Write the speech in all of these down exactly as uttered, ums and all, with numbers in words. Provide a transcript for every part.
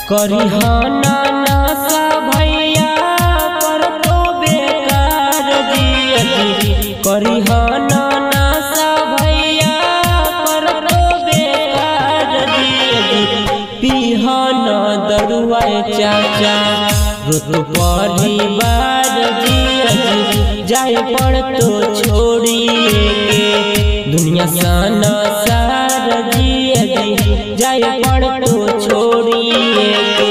करिहाना नासा भैया कर तो बेकार जियती करिहाना नासा भैया कर तो बेकार जियती पिहाना दरुआ चाचा रुत परिवार जियती जाए पड़ तो छोड़िए के दुनिया साना सार जियती जाए पड़ तो छोड़िए के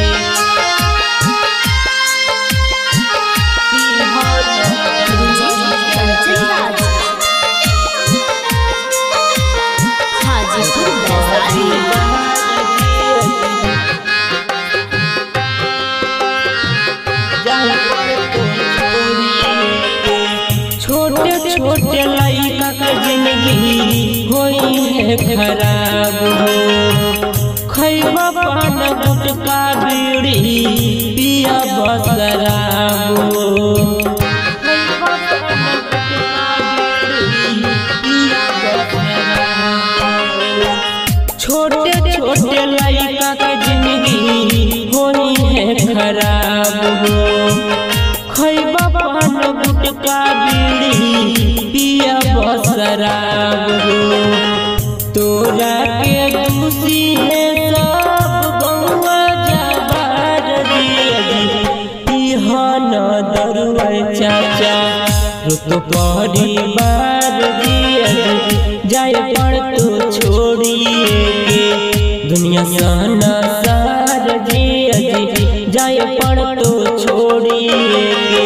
छोटे छोटे लड़का का जिंदगी होई है खराब हो खैबा पान गुटका बीड़ी पिया बसराब हो छोटे छोटे लड़का का जिंदगी होई है खराब हो खैबा पान गुटका बीड़ी पिया बसराब हो तोरा के खुशी है सब गौवा जबार पिहाना दरुआ चाचा रुत परिवार जाए पड़ तो छोड़िए के दुनिया साना सार जियती जाए पड़ तो छोड़िए के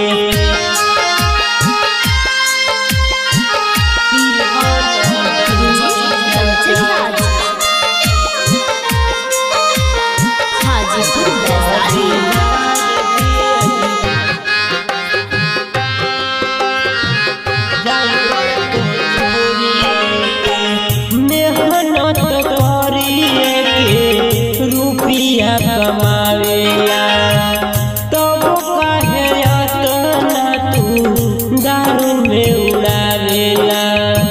रुपया कमावेला तब काहे अतना तू दारू में उड़ावेला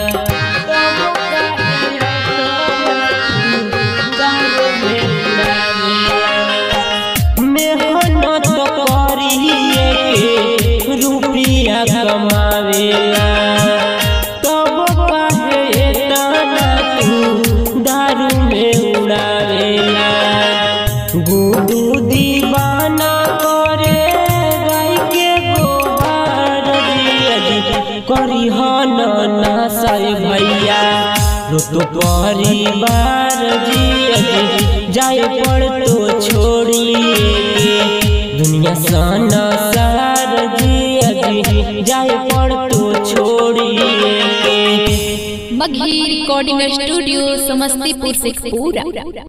मेहनत करिए के रुपया कमावेला तब काहे अतना तू दारू में उड़ावेला गुडू दीवाना करे गाय के गोबर करिहाना नासा भैया रुत परिवार जियती जाए पड़ तो छोड़िए के दुनिया साना सार जियती जाए पड़ तो छोड़िए के। Magahi recording studio Samastipur Sheikhpura.